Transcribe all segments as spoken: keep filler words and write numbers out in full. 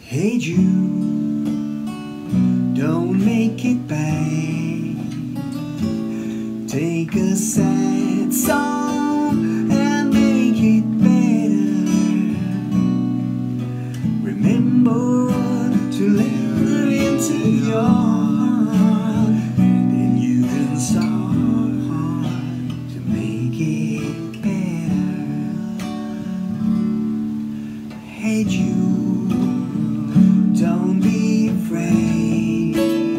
Hey Jude, don't make it bad. Take a sad song and make it better. Remember to let her into your heart, and then you can start to make it better. Hey Jude, don't be afraid.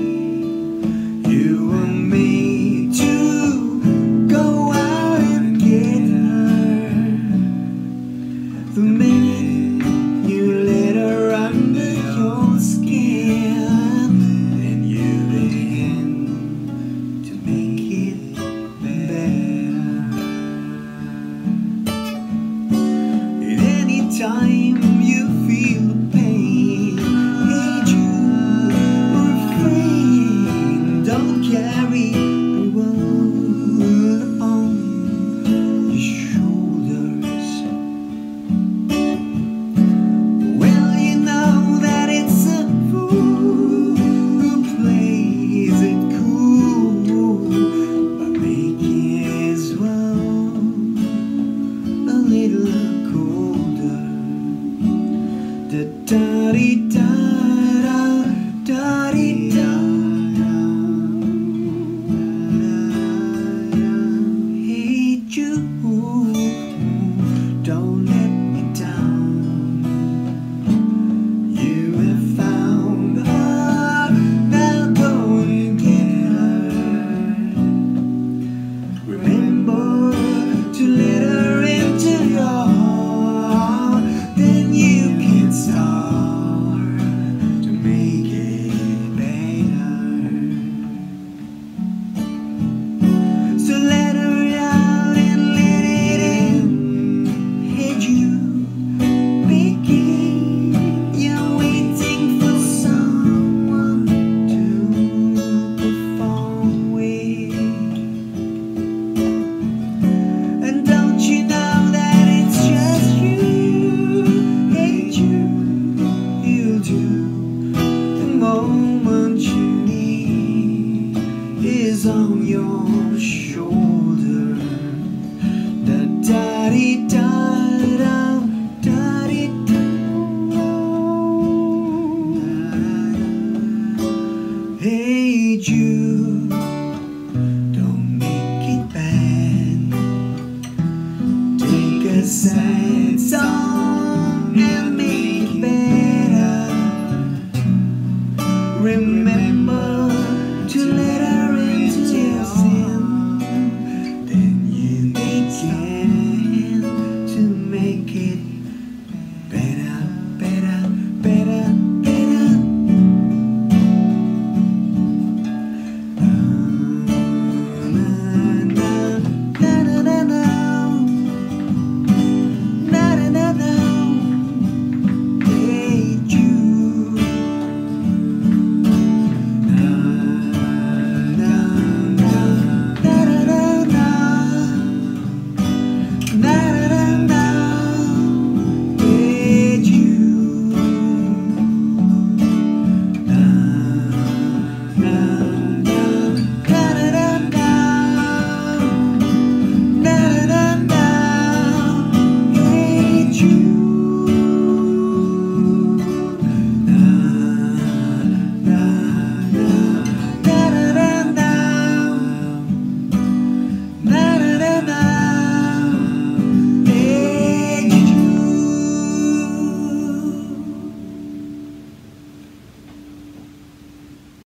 You were made to go out and get her. The minute you let her under your skin, then you begin to make it better. At any time you feel the pain, hey Jude, or afraid, don't carry the world on your shoulders. Well, you know that it's a fool who plays it cool by making his world a little colder. Da da dee da da da dee da. Hey Jude, don't let me down. You have found her, now go and get her. Remember to let her into your heart, then you can start to make it better. So let her out and let it in. Hey Jude, begin. You're waiting for someone to perform with. And don't you know that it's just you? Hey Jude, you'll do the moment you need is on your shoulders.